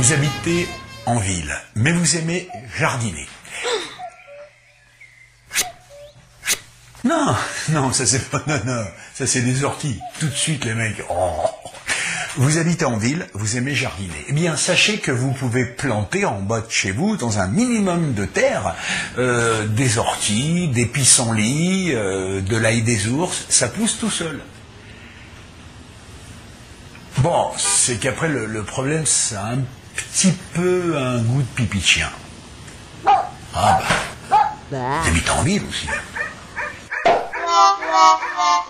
Vous habitez en ville, mais vous aimez jardiner. Non, non, ça c'est pas, non, ça c'est des orties. Tout de suite les mecs, oh. Vous habitez en ville, vous aimez jardiner. Eh bien, sachez que vous pouvez planter en bas de chez vous, dans un minimum de terre, des orties, des pissenlits, de l'ail des ours, ça pousse tout seul. Bon, c'est qu'après le problème, ça a un petit peu un goût de pipi de chien. Ah bah, vous habitez en ville aussi.